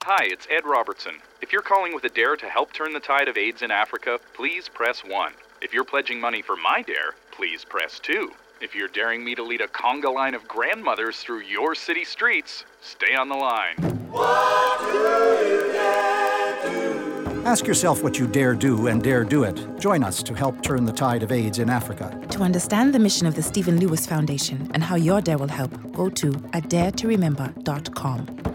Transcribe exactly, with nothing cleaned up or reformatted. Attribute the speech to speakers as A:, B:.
A: Hi, it's Ed Robertson. If you're calling with a dare to help turn the tide of AIDS in Africa, please press one. If you're pledging money for my dare, please press two. If you're daring me to lead a conga line of grandmothers through your city streets, stay on the line.
B: What do you dare do?
C: Ask yourself what you dare do and dare do it. Join us to help turn the tide of AIDS in Africa.
D: To understand the mission of the Stephen Lewis Foundation and how your dare will help, go to a dare to remember dot com.